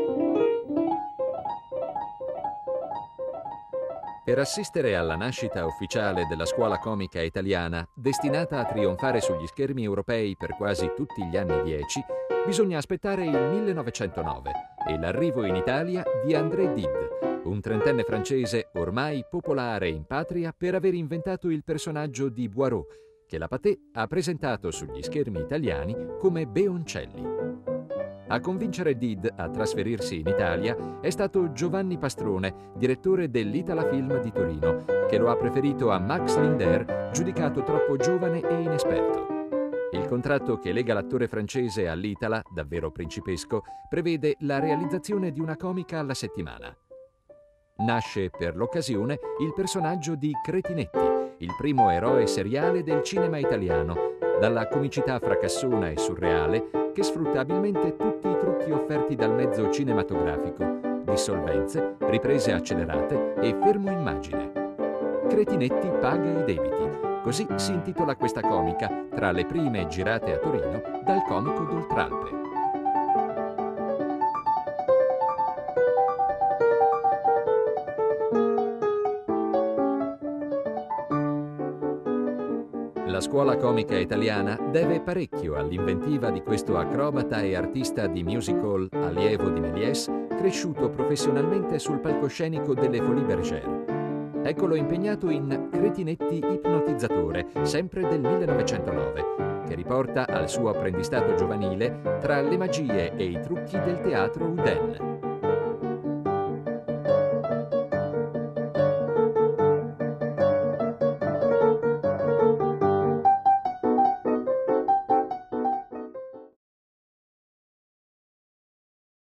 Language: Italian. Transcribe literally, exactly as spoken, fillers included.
Per assistere alla nascita ufficiale della scuola comica italiana, destinata a trionfare sugli schermi europei per quasi tutti gli anni dieci, bisogna aspettare il millenovecentonove e l'arrivo in Italia di André Dide, un trentenne francese ormai popolare in patria per aver inventato il personaggio di Boireau, che la Pathé ha presentato sugli schermi italiani come Beoncelli. A convincere Dide a trasferirsi in Italia è stato Giovanni Pastrone, direttore dell'Itala Film di Torino, che lo ha preferito a Max Linder, giudicato troppo giovane e inesperto. Il contratto che lega l'attore francese all'Itala, davvero principesco, prevede la realizzazione di una comica alla settimana. Nasce per l'occasione il personaggio di Cretinetti, il primo eroe seriale del cinema italiano, dalla comicità fracassona e surreale che sfrutta abilmente tutti i trucchi offerti dal mezzo cinematografico, dissolvenze, riprese accelerate e fermo immagine. Cretinetti paga i debiti, così si intitola questa comica, tra le prime girate a Torino dal comico d'Oltralpe. La scuola comica italiana deve parecchio all'inventiva di questo acrobata e artista di musical allievo di Méliès, cresciuto professionalmente sul palcoscenico delle Folies Bergère. Eccolo impegnato in Cretinetti ipnotizzatore, sempre del millenovecentonove, che riporta al suo apprendistato giovanile tra le magie e i trucchi del teatro Houdin.